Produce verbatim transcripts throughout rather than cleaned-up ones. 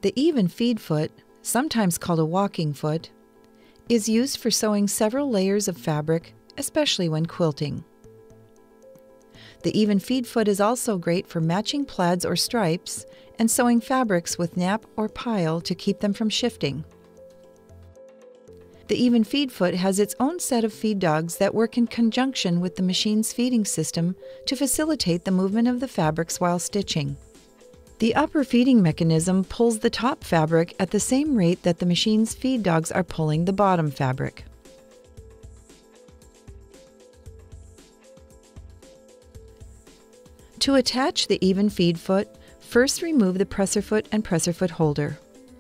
The even feed foot, sometimes called a walking foot, is used for sewing several layers of fabric, especially when quilting. The even feed foot is also great for matching plaids or stripes and sewing fabrics with nap or pile to keep them from shifting. The even feed foot has its own set of feed dogs that work in conjunction with the machine's feeding system to facilitate the movement of the fabrics while stitching. The upper feeding mechanism pulls the top fabric at the same rate that the machine's feed dogs are pulling the bottom fabric. To attach the even feed foot, first remove the presser foot and presser foot holder.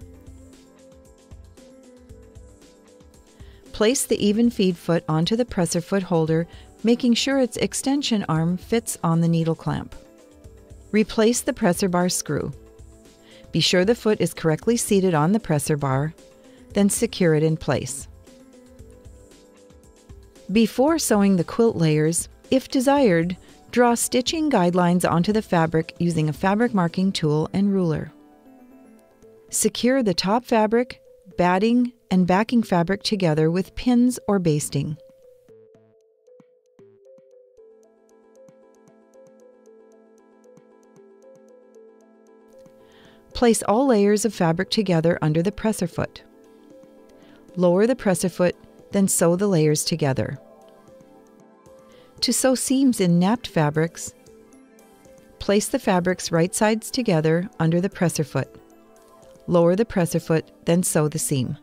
Place the even feed foot onto the presser foot holder, making sure its extension arm fits on the needle clamp. Replace the presser bar screw. Be sure the foot is correctly seated on the presser bar, then secure it in place. Before sewing the quilt layers, if desired, draw stitching guidelines onto the fabric using a fabric marking tool and ruler. Secure the top fabric, batting, and backing fabric together with pins or basting. Place all layers of fabric together under the presser foot. Lower the presser foot, then sew the layers together. To sew seams in napped fabrics, place the fabrics right sides together under the presser foot. Lower the presser foot, then sew the seam.